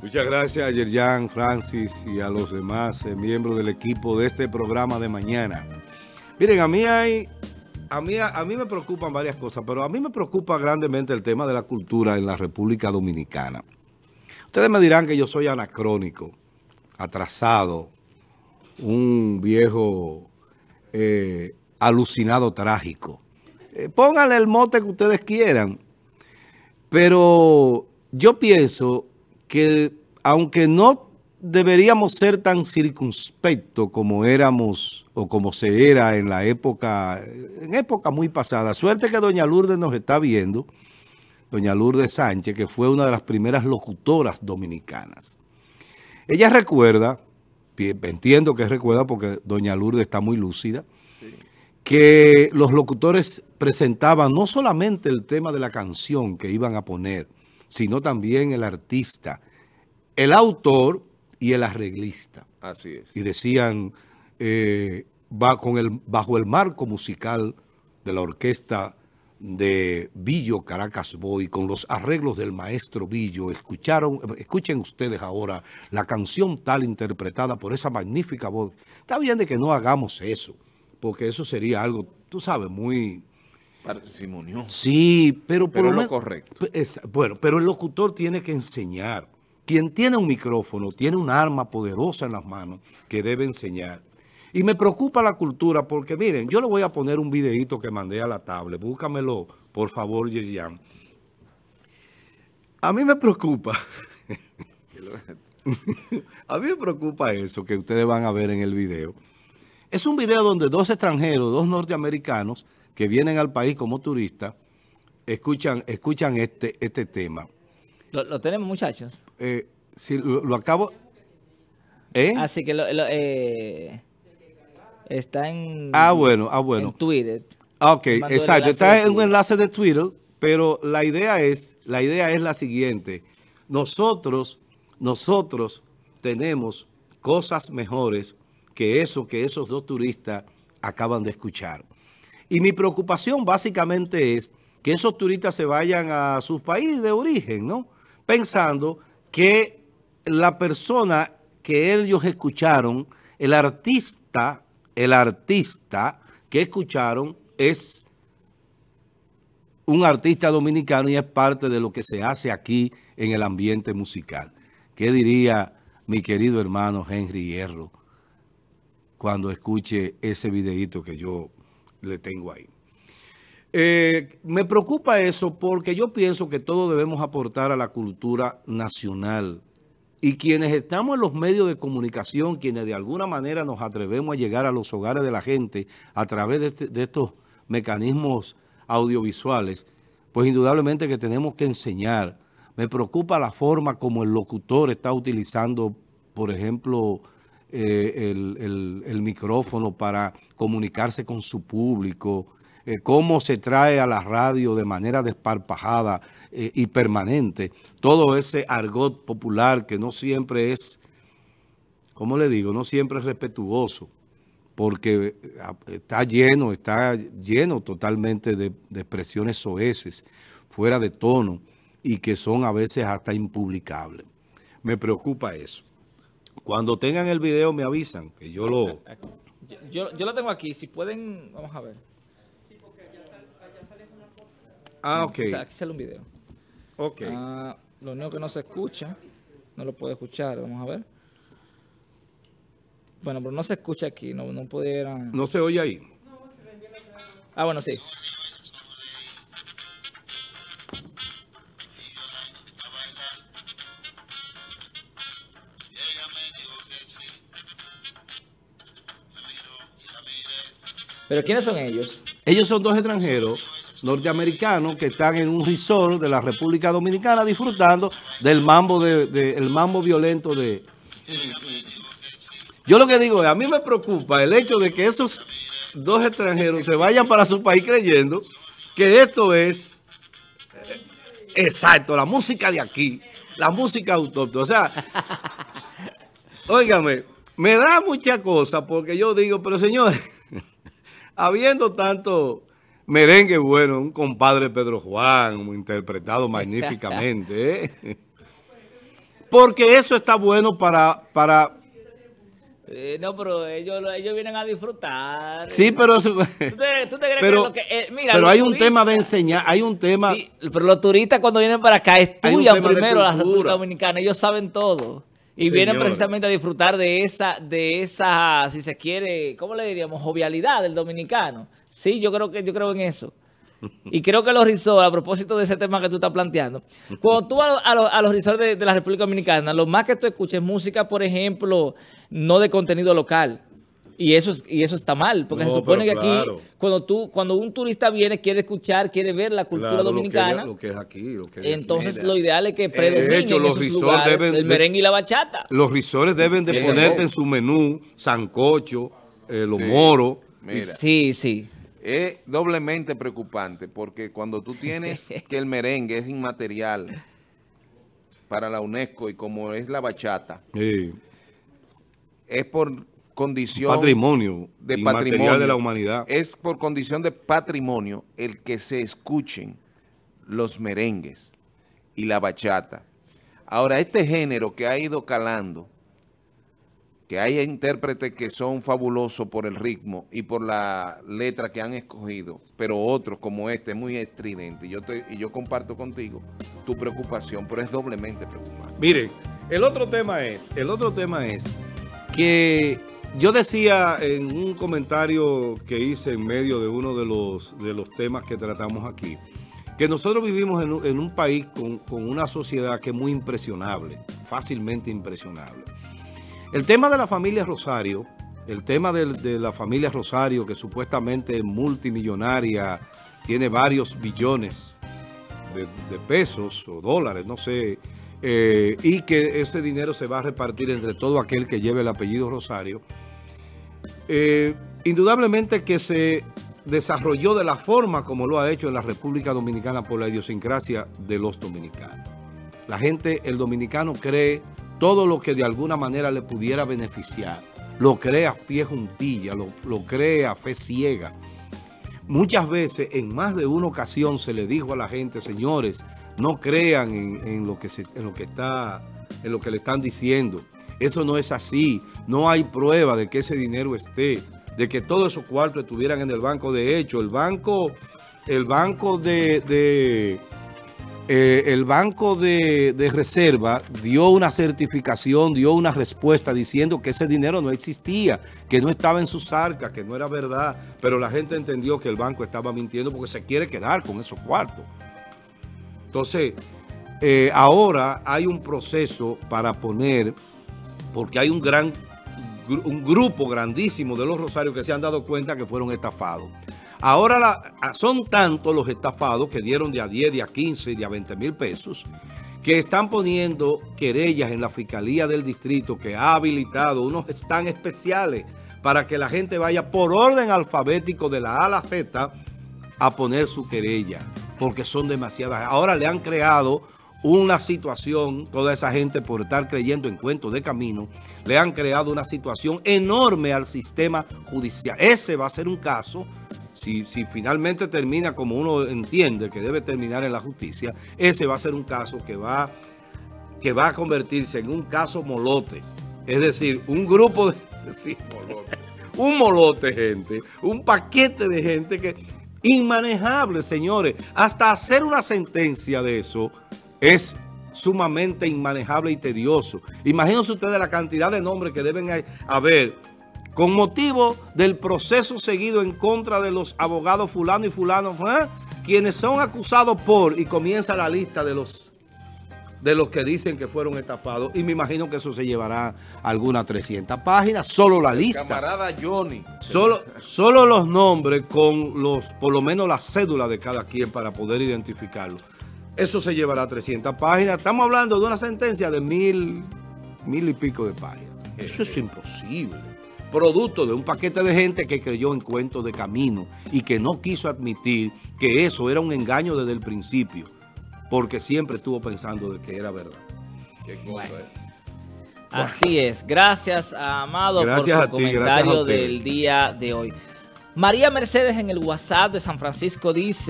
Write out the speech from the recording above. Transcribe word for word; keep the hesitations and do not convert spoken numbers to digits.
Muchas gracias a Yerjan, Francis y a los demás eh, miembros del equipo de este programa de mañana. Miren, a mí hay, a mí, a mí me preocupan varias cosas, pero a mí me preocupa grandemente el tema de la cultura en la República Dominicana. Ustedes me dirán que yo soy anacrónico, atrasado, un viejo eh, alucinado trágico. Eh, pónganle el mote que ustedes quieran, pero yo pienso que aunque no deberíamos ser tan circunspectos como éramos o como se era en la época, en época muy pasada. Suerte que doña Lourdes nos está viendo, doña Lourdes Sánchez, que fue una de las primeras locutoras dominicanas. Ella recuerda, entiendo que recuerda porque doña Lourdes está muy lúcida, sí, que los locutores presentaban no solamente el tema de la canción que iban a poner, sino también el artista, el autor y el arreglista. Así es. Y decían, eh, va con el, bajo el marco musical de la orquesta de Billo Caracas Boy, con los arreglos del maestro Billo, escucharon, escuchen ustedes ahora la canción tal interpretada por esa magnífica voz. Está bien de que no hagamos eso, porque eso sería algo, tú sabes, muy... Parsimonioso. Sí, pero por pero lo es lo correcto. Es, bueno, pero el locutor tiene que enseñar. Quien tiene un micrófono tiene un arma poderosa en las manos que debe enseñar. Y me preocupa la cultura porque, miren, yo le voy a poner un videito que mandé a la tablet. Búscamelo, por favor, Yerjan. A mí me preocupa. A mí me preocupa eso que ustedes van a ver en el video. Es un video donde dos extranjeros, dos norteamericanos, que vienen al país como turistas, escuchan, escuchan este, este tema. ¿Lo, lo tenemos, muchachos? Eh, si lo, lo acabo... ¿Eh? Así que lo, lo, eh, está en... Ah, bueno, ah, bueno. En Twitter. Ah, ok, exacto. Está en un enlace de Twitter, pero la idea es, la idea es la siguiente. Nosotros, nosotros tenemos cosas mejores que eso que esos dos turistas acaban de escuchar. Y mi preocupación básicamente es que esos turistas se vayan a sus países de origen, ¿no? Pensando que la persona que ellos escucharon, el artista, el artista que escucharon es un artista dominicano y es parte de lo que se hace aquí en el ambiente musical. ¿Qué diría mi querido hermano Henry Hierro cuando escuche ese videíto que yo le tengo ahí? Eh, me preocupa eso porque yo pienso que todos debemos aportar a la cultura nacional y quienes estamos en los medios de comunicación, quienes de alguna manera nos atrevemos a llegar a los hogares de la gente a través de, este, de estos mecanismos audiovisuales, pues indudablemente que tenemos que enseñar. Me preocupa la forma como el locutor está utilizando, por ejemplo, Eh, el, el, el micrófono para comunicarse con su público, eh, cómo se trae a la radio de manera desparpajada eh, y permanente, todo ese argot popular que no siempre es, ¿cómo le digo? No siempre es respetuoso, porque está lleno, está lleno totalmente de, de expresiones soeces, fuera de tono, y que son a veces hasta impublicables. Me preocupa eso. Cuando tengan el video me avisan, que yo lo... Yo, yo, yo lo tengo aquí, si pueden, vamos a ver. Ah, ok. O sea, aquí sale un video. Ok. Ah, lo único que no se escucha, no lo puedo escuchar, vamos a ver. Bueno, pero no se escucha aquí, no, no pudieran... ¿No se oye ahí? Ah, bueno, sí. ¿Pero quiénes son ellos? Ellos son dos extranjeros norteamericanos que están en un resort de la República Dominicana disfrutando del mambo de, de el mambo violento de... Yo lo que digo es, a mí me preocupa el hecho de que esos dos extranjeros se vayan para su país creyendo que esto es eh, exacto, la música de aquí, la música autóctona. O sea, óigame, me da mucha cosa porque yo digo, pero señores, habiendo tanto merengue bueno, un compadre Pedro Juan, interpretado magníficamente, ¿eh? porque eso está bueno para... para Eh, no, pero ellos, ellos vienen a disfrutar. Sí, pero eso, ¿Tú te, tú te crees pero, que lo que, eh, mira, pero hay un turistas, tema de enseñar, hay un tema... Sí, pero los turistas cuando vienen para acá estudian primero la República cultura. Dominicana, ellos saben todo. Y Señores. vienen precisamente a disfrutar de esa, de esa, si se quiere, ¿cómo le diríamos? Jovialidad del dominicano. Sí, yo creo que yo creo en eso. Y creo que los resorts, a propósito de ese tema que tú estás planteando, cuando tú vas a, los, a los resorts de, de la República Dominicana, lo más que tú escuches música, por ejemplo, no de contenido local. Y eso, es, y eso está mal, porque No, se supone que claro. aquí, cuando tú, cuando un turista viene, quiere escuchar, quiere ver la cultura Claro, dominicana, lo que, es, lo que es aquí, lo que es entonces aquí. lo ideal es que predominen de hecho, en los esos resorts lugares deben el de- merengue y la bachata. Los risores deben de Bien, ponerte bien. en su menú sancocho, eh, los Sí. moros. Mira, Sí, sí. es doblemente preocupante porque cuando tú tienes que el merengue es inmaterial para la UNESCO y como es la bachata, Sí. es por condición Patrimonio de inmaterial patrimonio de la humanidad. Es por condición de patrimonio el que se escuchen los merengues y la bachata. Ahora, este género que ha ido calando, que hay intérpretes que son fabulosos por el ritmo y por la letra que han escogido, pero otros como este es muy estridente. Y yo, te, y yo comparto contigo tu preocupación, pero es doblemente preocupante. Miren, el otro tema es, el otro tema es que yo decía en un comentario que hice en medio de uno de los, de los temas que tratamos aquí, que nosotros vivimos en un, en un país con, con una sociedad que es muy impresionable, fácilmente impresionable. El tema de la familia Rosario, el tema de, de la familia Rosario, que supuestamente es multimillonaria, tiene varios billones de, de pesos o dólares, no sé, eh, y que ese dinero se va a repartir entre todo aquel que lleve el apellido Rosario, eh, indudablemente que se desarrolló de la forma como lo ha hecho en la República Dominicana por la idiosincrasia de los dominicanos. La gente, el dominicano cree todo lo que de alguna manera le pudiera beneficiar. Lo cree a pie juntilla, lo, lo cree a fe ciega. Muchas veces, en más de una ocasión, se le dijo a la gente, señores, no crean en, en, lo, que se, en, lo, que está, en lo que le están diciendo. Eso no es así. No hay prueba de que ese dinero esté, de que todos esos cuartos estuvieran en el banco. De hecho, el banco, el banco de... de Eh, el Banco de, de Reserva dio una certificación, dio una respuesta diciendo que ese dinero no existía, que no estaba en sus arcas, que no era verdad, pero la gente entendió que el banco estaba mintiendo porque se quiere quedar con esos cuartos. Entonces, eh, ahora hay un proceso para poner, porque hay un gran, un grupo grandísimo de los rosarios que se han dado cuenta que fueron estafados. Ahora la, son tantos los estafados que dieron de a diez, de a quince, de a veinte mil pesos, que están poniendo querellas en la Fiscalía del Distrito que ha habilitado unos stands especiales para que la gente vaya por orden alfabético de la A a la Z a poner su querella, porque son demasiadas. Ahora le han creado una situación, toda esa gente por estar creyendo en cuentos de camino, le han creado una situación enorme al sistema judicial. Ese va a ser un caso. Si, si finalmente termina como uno entiende que debe terminar en la justicia, ese va a ser un caso que va, que va a convertirse en un caso molote. Es decir, un grupo de... Sí, molote. Un molote, gente. Un paquete de gente que... Inmanejable, señores. Hasta hacer una sentencia de eso es sumamente inmanejable y tedioso. Imagínense ustedes la cantidad de nombres que deben haber con motivo del proceso seguido en contra de los abogados fulano y fulano, ¿eh? Quienes son acusados por, y comienza la lista de los, de los que dicen que fueron estafados, y me imagino que eso se llevará algunas trescientas páginas, solo la lista. Camarada Johnny. Solo, solo los nombres con los, por lo menos la cédula de cada quien para poder identificarlo. Eso se llevará trescientas páginas. Estamos hablando de una sentencia de mil, mil y pico de páginas. Eso es imposible. Producto de un paquete de gente que creyó en cuentos de camino y que no quiso admitir que eso era un engaño desde el principio, porque siempre estuvo pensando de que era verdad. Qué cosa Bueno. es. Así es. Gracias, Amado, Gracias por su a ti, gracias comentario a ustedes. del día de hoy. María Mercedes en el WhatsApp de San Francisco dice...